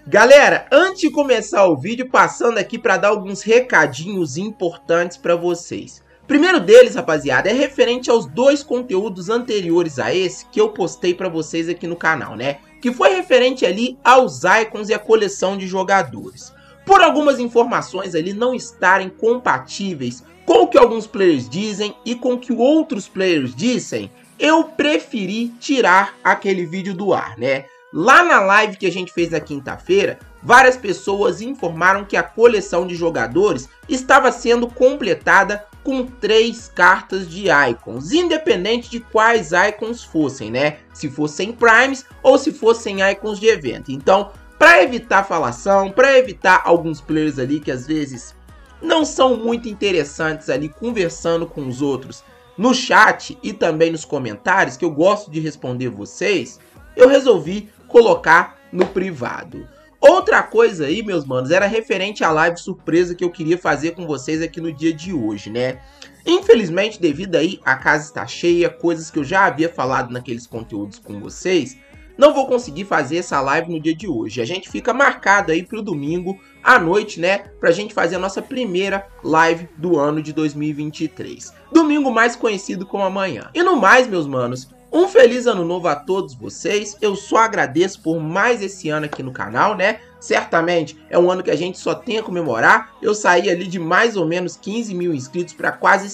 Galera, antes de começar o vídeo, passando aqui para dar alguns recadinhos importantes para vocês. Primeiro deles, rapaziada, é referente aos dois conteúdos anteriores a esse que eu postei para vocês aqui no canal, né? Que foi referente ali aos icons e a coleção de jogadores. Por algumas informações ali não estarem compatíveis com o que alguns players dizem e com o que outros players dizem, eu preferi tirar aquele vídeo do ar, né? Lá na live que a gente fez na quinta-feira, várias pessoas informaram que a coleção de jogadores estava sendo completada com 3 cartas de icons, independente de quais icons fossem, né? Se fossem primes ou se fossem icons de evento. Então, para evitar falação, para evitar alguns players ali que às vezes não são muito interessantes ali conversando com os outros no chat e também nos comentários, que eu gosto de responder vocês, eu resolvi colocar no privado. Outra coisa aí, meus manos, era referente à live surpresa que eu queria fazer com vocês aqui no dia de hoje, né? Infelizmente, devido aí a casa estar cheia, coisas que eu já havia falado naqueles conteúdos com vocês, não vou conseguir fazer essa live no dia de hoje. A gente fica marcado aí pro domingo à noite, né? Pra gente fazer a nossa primeira live do ano de 2023. Domingo mais conhecido como amanhã. E no mais, meus manos, um feliz ano novo a todos vocês. Eu só agradeço por mais esse ano aqui no canal, né? Certamente é um ano que a gente só tem a comemorar. Eu saí ali de mais ou menos 15 mil inscritos para quase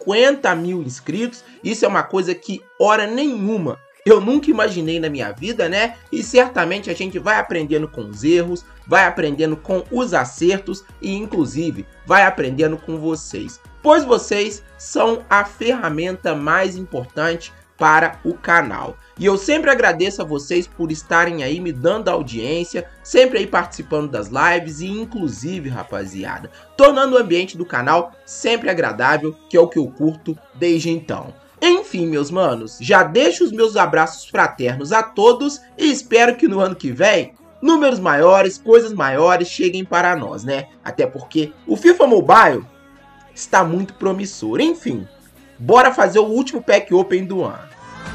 50 mil inscritos. Isso é uma coisa que, hora nenhuma, eu nunca imaginei na minha vida, né? E certamente a gente vai aprendendo com os erros, vai aprendendo com os acertos e, inclusive, vai aprendendo com vocês. Pois vocês são a ferramenta mais importante para o canal. E eu sempre agradeço a vocês por estarem aí me dando audiência, sempre aí participando das lives e inclusive, rapaziada, tornando o ambiente do canal sempre agradável, que é o que eu curto desde então. Enfim, meus manos, já deixo os meus abraços fraternos a todos e espero que no ano que vem números maiores, coisas maiores cheguem para nós, né? Até porque o FIFA Mobile está muito promissor. Enfim, bora fazer o último pack open do ano.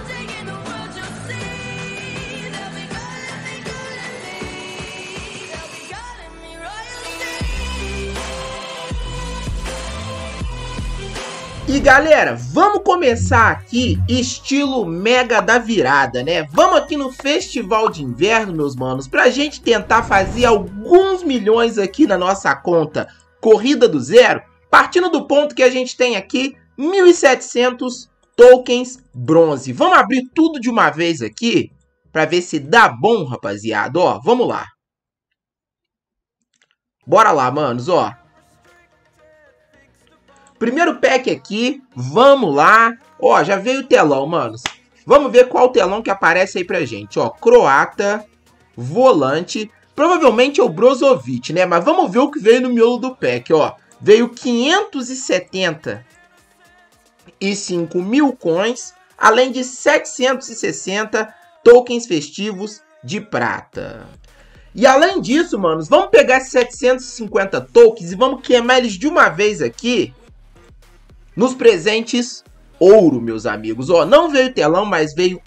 E galera, vamos começar aqui estilo mega da virada, né? Vamos aqui no festival de inverno, meus manos, pra gente tentar fazer alguns milhões aqui na nossa conta corrida do zero, partindo do ponto que a gente tem aqui 1.700 tokens bronze. Vamos abrir tudo de uma vez aqui pra ver se dá bom, rapaziada. Ó, vamos lá. Bora lá, manos, ó. Primeiro pack aqui, vamos lá. Ó, já veio o telão, manos. Vamos ver qual telão que aparece aí pra gente. Ó, croata, volante. Provavelmente é o Brozovic, né? Mas vamos ver o que veio no miolo do pack, ó. Veio 575 mil coins, além de 760 tokens festivos de prata. E além disso, manos, vamos pegar esses 750 tokens e vamos queimar eles de uma vez aqui nos presentes ouro, meus amigos. Ó, não veio telão, mas veio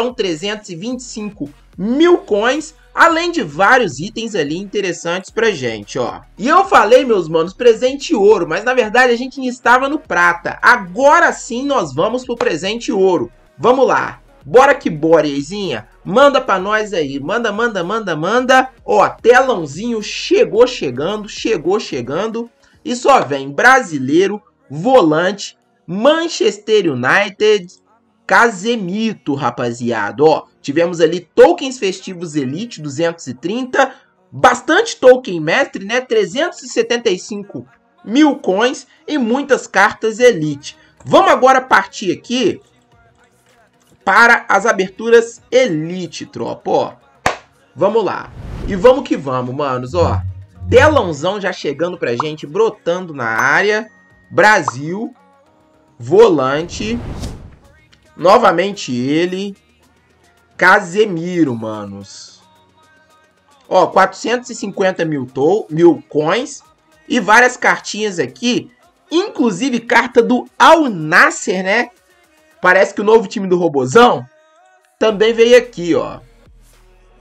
1.325.000 coins, além de vários itens ali interessantes pra gente, ó. E eu falei, meus manos, presente ouro, mas na verdade a gente estava no prata. Agora sim nós vamos pro presente ouro. Vamos lá. Bora que bora, Eizinha. Manda pra nós aí. Manda, manda, manda, manda. Ó, telãozinho chegou chegando. E só vem brasileiro, volante, Manchester United, Casemiro, rapaziada. Ó, tivemos ali tokens festivos Elite 230, bastante token mestre, né? 375 mil coins e muitas cartas Elite. Vamos agora partir aqui para as aberturas Elite, tropa, ó. Vamos lá. E vamos que vamos, manos, ó. Telãozão já chegando pra gente, brotando na área. Brasil, volante, novamente ele, Casemiro, manos. Ó, 450 mil coins e várias cartinhas aqui, inclusive carta do Al Nassr, né? Parece que o novo time do Robozão também veio aqui, ó.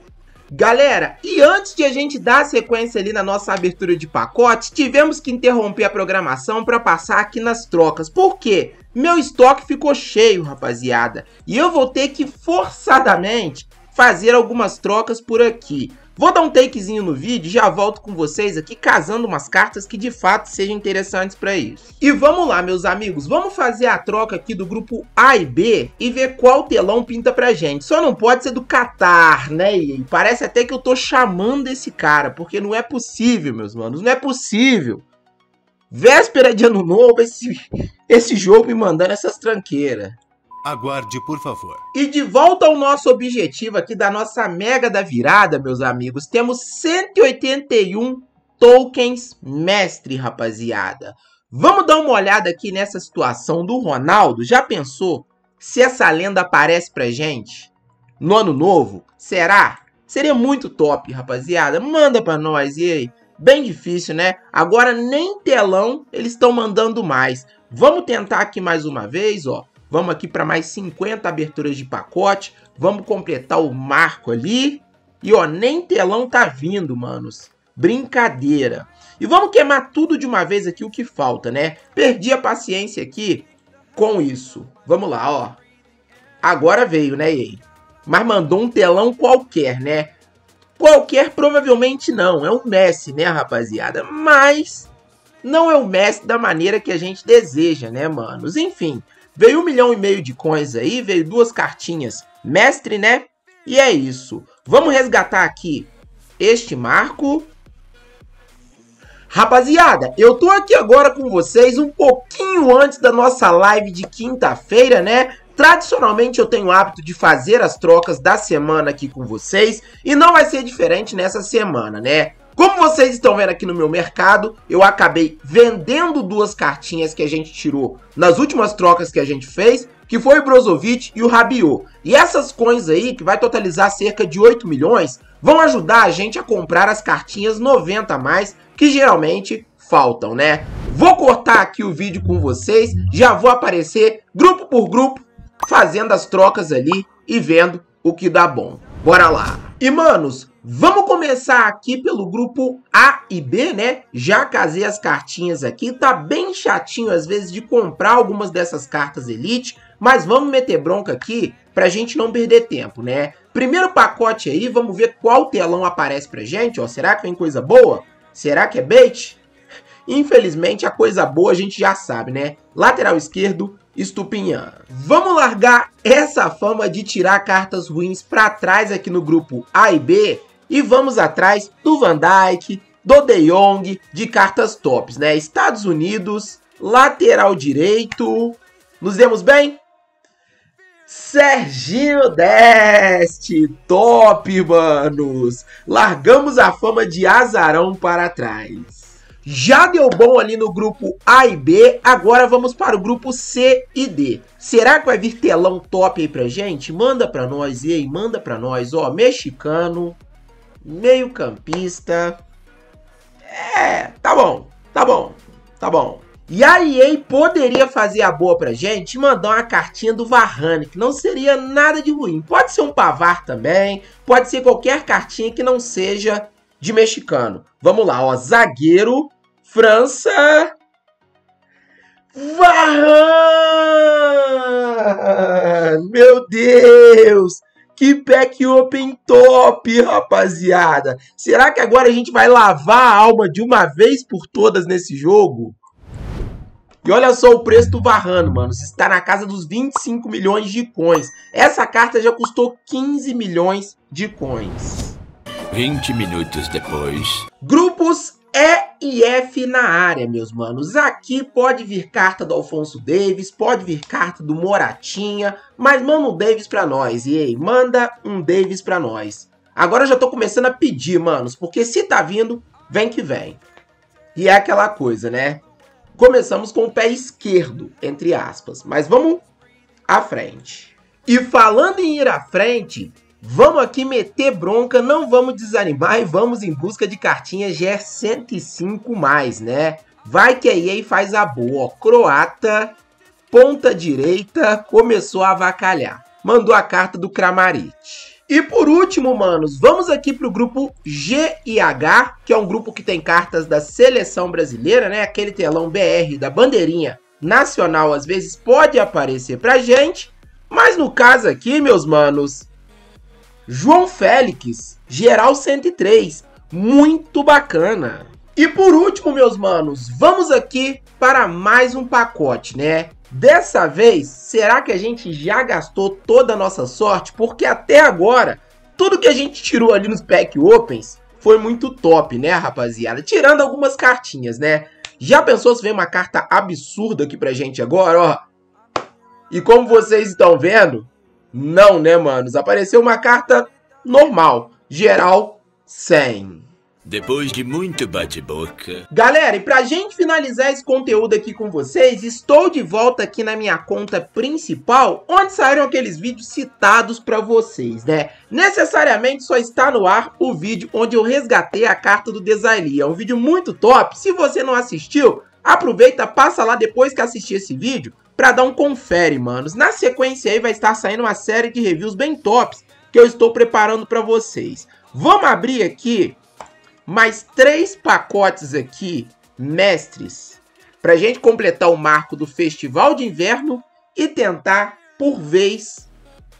Galera, e antes de a gente dar sequência ali na nossa abertura de pacotes, tivemos que interromper a programação para passar aqui nas trocas. Por quê? Meu estoque ficou cheio, rapaziada. E eu vou ter que forçadamente fazer algumas trocas por aqui. Vou dar um takezinho no vídeo e já volto com vocês aqui casando umas cartas que de fato sejam interessantes para isso. E vamos lá, meus amigos, vamos fazer a troca aqui do grupo A e B e ver qual telão pinta pra gente. Só não pode ser do Qatar, né? E parece até que eu tô chamando esse cara, porque não é possível, meus manos, não é possível. Véspera de ano novo, esse jogo me mandando essas tranqueiras. Aguarde, por favor. E de volta ao nosso objetivo aqui da nossa mega da virada, meus amigos. Temos 181 tokens mestre, rapaziada. Vamos dar uma olhada aqui nessa situação do Ronaldo. Já pensou se essa lenda aparece pra gente no ano novo? Será? Seria muito top, rapaziada. Manda pra nós, e aí? Bem difícil, né? Agora nem telão eles estão mandando mais. Vamos tentar aqui mais uma vez, ó. Vamos aqui para mais 50 aberturas de pacote. Vamos completar o marco ali. E ó, nem telão tá vindo, manos. Brincadeira. E vamos queimar tudo de uma vez aqui o que falta, né? Perdi a paciência aqui com isso. Vamos lá, ó. Agora veio, né, EA? Mas mandou um telão qualquer, né? Qualquer provavelmente não. É o Messi, né, rapaziada? Mas não é o Messi da maneira que a gente deseja, né, manos? Enfim. Veio 1,5 milhão de coins aí, veio 2 cartinhas mestre, né? E é isso. Vamos resgatar aqui este marco. Rapaziada, eu tô aqui agora com vocês um pouquinho antes da nossa live de quinta-feira, né? Tradicionalmente eu tenho o hábito de fazer as trocas da semana aqui com vocês. E não vai ser diferente nessa semana, né? Como vocês estão vendo aqui no meu mercado, eu acabei vendendo 2 cartinhas que a gente tirou nas últimas trocas que a gente fez, que foi o Brozovic e o Rabiot. E essas coins aí, que vai totalizar cerca de 8 milhões, vão ajudar a gente a comprar as cartinhas 90 a mais, que geralmente faltam, né? Vou cortar aqui o vídeo com vocês, já vou aparecer grupo por grupo, fazendo as trocas ali e vendo o que dá bom. Bora lá! E, manos, vamos começar aqui pelo grupo A e B, né? Já casei as cartinhas aqui. Tá bem chatinho, às vezes, de comprar algumas dessas cartas Elite. Mas vamos meter bronca aqui pra gente não perder tempo, né? Primeiro pacote aí, vamos ver qual telão aparece pra gente, ó. Será que vem coisa boa? Será que é bait? Infelizmente, a coisa boa a gente já sabe, né? Lateral esquerdo, Estupinhan. Vamos largar essa fama de tirar cartas ruins pra trás aqui no grupo A e B e vamos atrás do Van Dijk, do De Jong, de cartas tops, né? Estados Unidos, lateral direito. Nos demos bem? Serginho Deste, top, manos. Largamos a fama de azarão para trás. Já deu bom ali no grupo A e B, agora vamos para o grupo C e D. Será que vai vir telão top aí pra gente? Manda pra nós, e aí, manda pra nós, ó, mexicano, meio campista. Tá bom, tá bom, tá bom. E a EA poderia fazer a boa pra gente e mandar uma cartinha do Varane, que não seria nada de ruim. Pode ser um Pavard também, pode ser qualquer cartinha que não seja de mexicano. Vamos lá, ó, zagueiro, França, Varane! Meu Deus! Que pack open top, rapaziada! Será que agora a gente vai lavar a alma de uma vez por todas nesse jogo? E olha só o preço do Varane, mano. Está na casa dos 25 milhões de coins. Essa carta já custou 15 milhões de coins. 20 minutos depois. Grupos E e F na área, meus manos. Aqui pode vir carta do Alphonso Davies, pode vir carta do Moratinha, mas manda um Davies pra nós. E aí, manda um Davies pra nós. Agora eu já tô começando a pedir, manos, porque se tá vindo, vem que vem. E é aquela coisa, né? Começamos com o pé esquerdo, entre aspas, mas vamos à frente. E falando em ir à frente, vamos aqui meter bronca, não vamos desanimar e vamos em busca de cartinhas G105+, né? Vai que a EA faz a boa, ó. Croata, ponta direita, começou a avacalhar. Mandou a carta do Kramaric. E por último, manos, vamos aqui pro grupo G e H, que é um grupo que tem cartas da seleção brasileira, né? Aquele telão BR da bandeirinha nacional às vezes pode aparecer pra gente, mas no caso aqui, meus manos, João Félix, geral 103, muito bacana. E por último, meus manos, vamos aqui para mais um pacote, né? Dessa vez, será que a gente já gastou toda a nossa sorte? Porque até agora, tudo que a gente tirou ali nos Pack Opens foi muito top, né, rapaziada? Tirando algumas cartinhas, né? Já pensou se vem uma carta absurda aqui pra gente agora, ó? E como vocês estão vendo, não, né, manos? Apareceu uma carta normal, geral 100. Depois de muito bate-boca... Galera, e pra gente finalizar esse conteúdo aqui com vocês, estou de volta aqui na minha conta principal, onde saíram aqueles vídeos citados pra vocês, né? Necessariamente só está no ar o vídeo onde eu resgatei a carta do Desailly. É um vídeo muito top. Se você não assistiu, aproveita, passa lá depois que assistir esse vídeo pra dar um confere, manos. Na sequência aí vai estar saindo uma série de reviews bem tops que eu estou preparando pra vocês. Vamos abrir aqui mais 3 pacotes aqui, mestres, pra gente completar o marco do Festival de Inverno e tentar, por vez,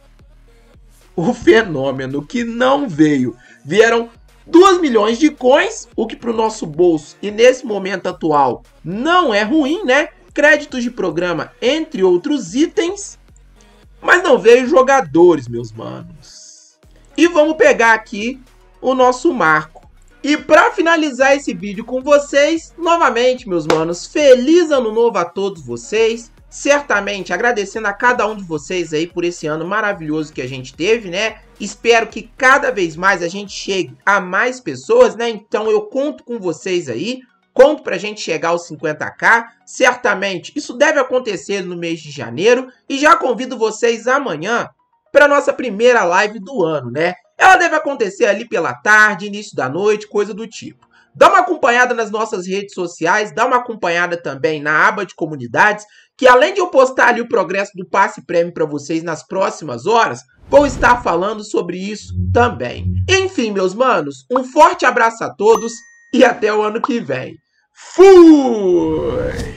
o fenômeno que não veio. Vieram 2 milhões de coins, o que pro nosso bolso e nesse momento atual não é ruim, né? Créditos de programa, entre outros itens, mas não veio jogadores, meus manos. E vamos pegar aqui o nosso marco. E para finalizar esse vídeo com vocês, novamente, meus manos, feliz ano novo a todos vocês. Certamente agradecendo a cada um de vocês aí por esse ano maravilhoso que a gente teve, né? Espero que cada vez mais a gente chegue a mais pessoas, né? Então eu conto com vocês aí, conto pra gente chegar aos 50k. Certamente isso deve acontecer no mês de janeiro e já convido vocês amanhã para nossa primeira live do ano, né? Ela deve acontecer ali pela tarde, início da noite, coisa do tipo. Dá uma acompanhada nas nossas redes sociais, dá uma acompanhada também na aba de comunidades, que além de eu postar ali o progresso do passe prêmio para vocês nas próximas horas, vou estar falando sobre isso também. Enfim, meus manos, um forte abraço a todos e até o ano que vem. Fui!